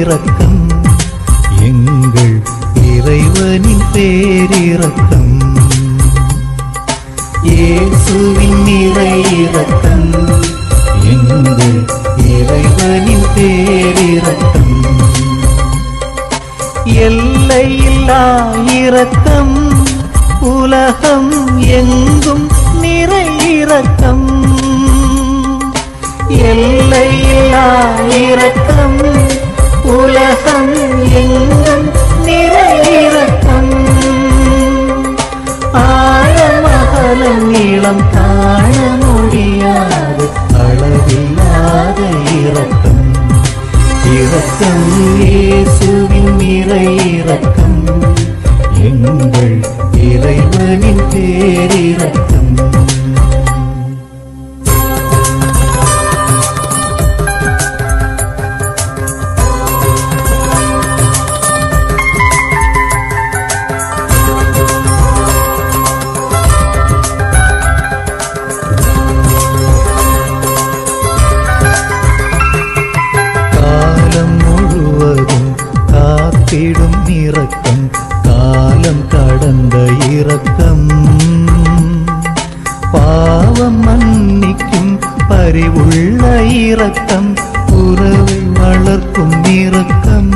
இரக்கம் எங்கள் இறைவனின் பேரிரக்கம். இயேசுவின் நிறை இரக்கம் எங்கள் இறைவனின் பேரிரக்கம். எல்லையில்லா இரக்கம் உலகம் எங்கும் நிறை இரக்கம். எல்லையில்லா இரக்கம் உலகம் எங்கும் நிறை இரக்கம். ஆழமகலம் நீளம் காண முடியாது அளவில்லாத இரக்கம். இரக்கம் இயேசுவின் நிறை இரக்கம் எங்கள் இறைவனின் பேரிரக்கம். காத்திடும் இரக்கம் காலம் கடந்த இரக்கம். பாவம் மன்னிக்கும் பரிவுள்ள இரக்கம் உறவை வளர்க்கும் இரக்கம்.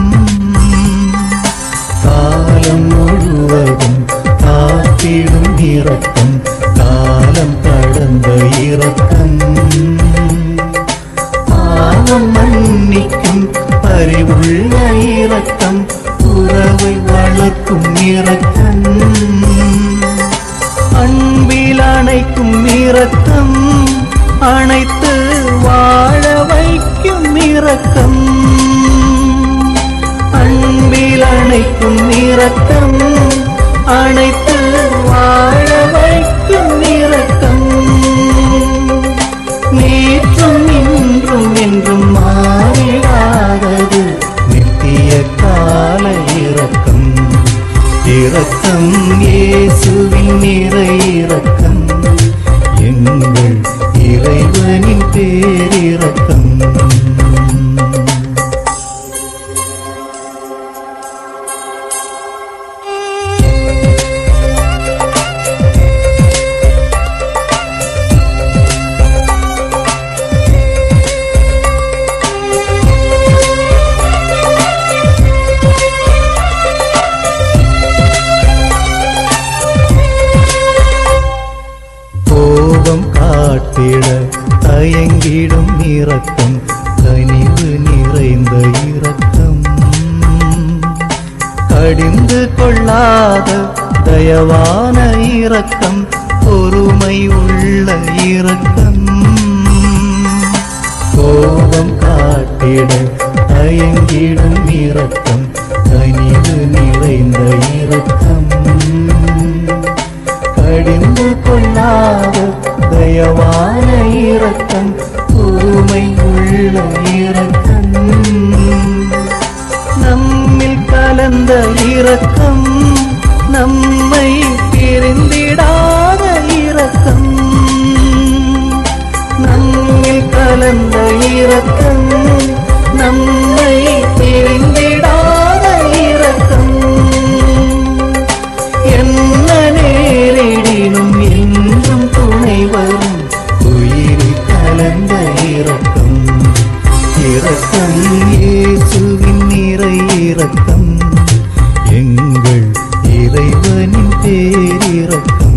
காலம் முழுவதும் காத்திடும் இரக்கம் காலம் கடந்த இரக்கம். பாவம் மன்னிக்கும் பரிவுள்ள இரக்கம் உறவை வளர்க்கும் இரக்கம். அன்பில் அணைக்கும் இரக்கம் அணைத்து வாழ வைக்கும் இரக்கம். அன்பில் அணைக்கும் இரக்கம் அணைத்து வாழ வைக்கும் இரக்கம். நேற்றும் இன்றும் என்றும் மாறிடாதது நித்திய கால இரக்கம். இரக்கம் இயேசுவின் நிறை இரக்கம் எங்கள் இறைவனின் பேரிரக்கம். காட்டிட தயங்கிடும் இரக்கம் கனிவு நிறைந்த இரக்கம். கடிந்து கொள்ளாத தயவான இரக்கம் பொறுமை உள்ள இரக்கம். கோபம் காட்டிட தயங்கிடும் இரக்கம் கனிவு நிறைந்த இரக்கம். கடிந்து கொள்ளாத தயவான இரக்கம் பொறுமை உள்ள இரக்கம். நம்மில் கலந்த இரக்கம் நம்மை பிரிந்திடாத இரக்கம். நம்மில் கலந்த இரக்கம் நம்மை பிரிந்திடாத இரக்கம். என்ன நேரிடினும் என்றும் துணை வரும் உயிரில் கலந்த இரக்கம். இரக்கம் இயேசுவின் நிறை இரக்கம் எங்கள் இறைவனின் பேரிரக்கம்.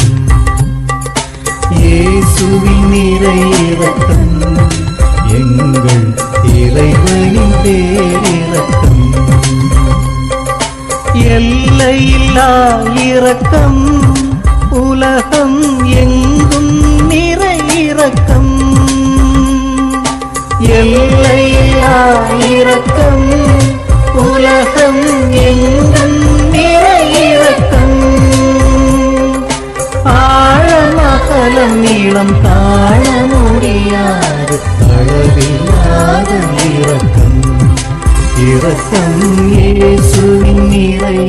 இயேசுவின் நிறை இரக்கம் எங்கள் இறைவனின் பேரிரக்கம். எல்லையில்லா இரக்கம் உலகம் எங்கும் நிறை இரக்கம். எல்லையில்லா இரக்கம் உலகம் எங்கும் நிறை இரக்கம். ஆழமகலம் நீளம் காண முடியாது அளவில்லாத இரக்கம். இரக்கம் இயேசுவின் நிறை